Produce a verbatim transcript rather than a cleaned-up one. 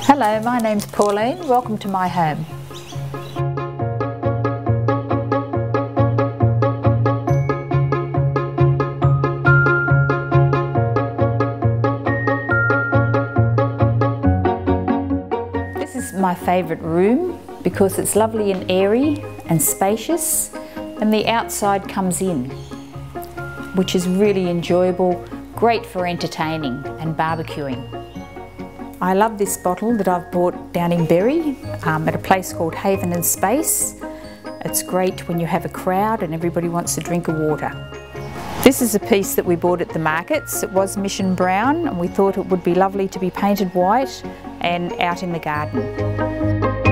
Hello, my name's Pauline. Welcome to my home. This is my favourite room because it's lovely and airy and spacious, and the outside comes in, which is really enjoyable, great for entertaining and barbecuing. I love this bottle that I've bought down in Berry um, at a place called Haven and Space. It's great when you have a crowd and everybody wants a drink of water. This is a piece that we bought at the markets. It was Mission Brown, and we thought it would be lovely to be painted white and out in the garden.